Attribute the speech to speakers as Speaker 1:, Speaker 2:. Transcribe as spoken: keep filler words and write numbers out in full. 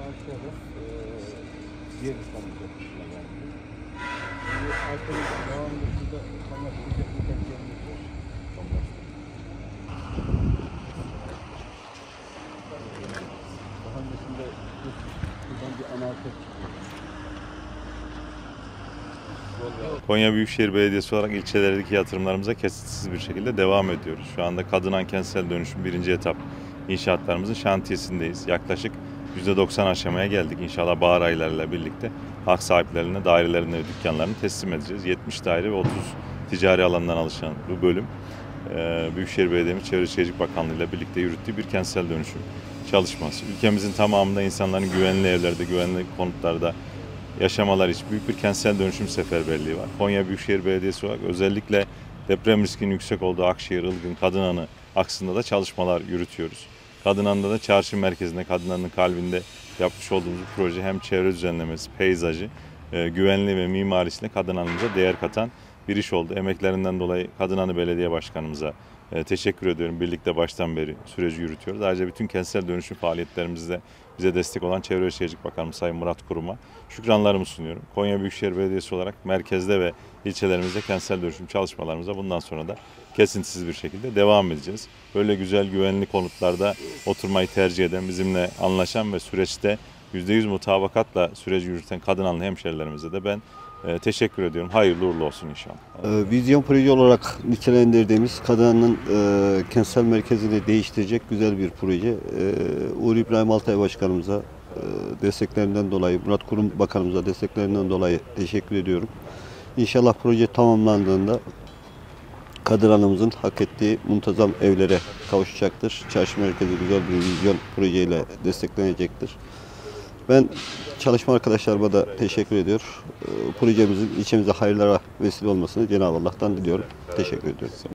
Speaker 1: aşağıda e, diğer İstanbul Köprüsü'ne geldi. Şimdi arkadaşlar devamlı burada Konya Büyükşehir Belediyesi'nin var. Daha öncesinde buradan bir ana arter çıkıyor.
Speaker 2: Konya Büyükşehir Belediyesi olarak ilçelerdeki yatırımlarımıza kesintisiz bir şekilde devam ediyoruz. Şu anda Kadınan Kentsel Dönüşüm birinci etap inşaatlarımızın şantiyesindeyiz. Yaklaşık yüzde doksan aşamaya geldik. İnşallah bahar aylarıyla birlikte hak sahiplerine dairelerini ve dükkanlarını teslim edeceğiz. yetmiş daire ve otuz ticari alandan oluşan bu bölüm Büyükşehir Belediye'miz Çevre Şehircilik Bakanlığı ile birlikte yürüttüğü bir kentsel dönüşüm çalışması. Ülkemizin tamamında insanların güvenli evlerde, güvenli konutlarda yaşamalar için büyük bir kentsel dönüşüm seferberliği var. Konya Büyükşehir Belediyesi olarak özellikle deprem riskinin yüksek olduğu Akşehir, Ilgın, Kadınanı aksında da çalışmalar yürütüyoruz. Kadınan'da da çarşı merkezinde, Kadınan'ın kalbinde yapmış olduğumuz bu proje hem çevre düzenlemesi, peyzajı, e, güvenliği ve mimarisine Kadınan'ımıza değer katan bir iş oldu. Emeklerinden dolayı Kadınanı Belediye Başkanımıza e, teşekkür ediyorum. Birlikte baştan beri süreci yürütüyoruz. Ayrıca bütün kentsel dönüşüm faaliyetlerimizde bize destek olan Çevre ve Şehircilik Bakanımız Sayın Murat Kurum'a şükranlarımı sunuyorum. Konya Büyükşehir Belediyesi olarak merkezde ve ilçelerimizde kentsel dönüşüm çalışmalarımıza bundan sonra da kesintisiz bir şekilde devam edeceğiz. Böyle güzel güvenli konutlarda oturmayı tercih eden, bizimle anlaşan ve süreçte yüzde yüz mutabakatla süreci yürüten Kadınanlı hemşerilerimize de ben e, teşekkür ediyorum. Hayırlı uğurlu olsun inşallah.
Speaker 1: E, vizyon proje olarak nitelendirdiğimiz Kadınan'ın e, kentsel merkezini değiştirecek güzel bir proje. E, Uğur İbrahim Altay Başkanımıza e, desteklerinden dolayı, Murat Kurum Bakanımıza desteklerinden dolayı teşekkür ediyorum. İnşallah proje tamamlandığında Kadınan'ımızın hak ettiği muntazam evlere kavuşacaktır. Çarşı merkezi güzel bir vizyon projeyle desteklenecektir. Ben çalışma arkadaşlarıma da teşekkür ediyor. Projemizin ilçemize hayırlara vesile olmasını Cenab-ı Allah'tan diliyorum. Teşekkür ediyorum.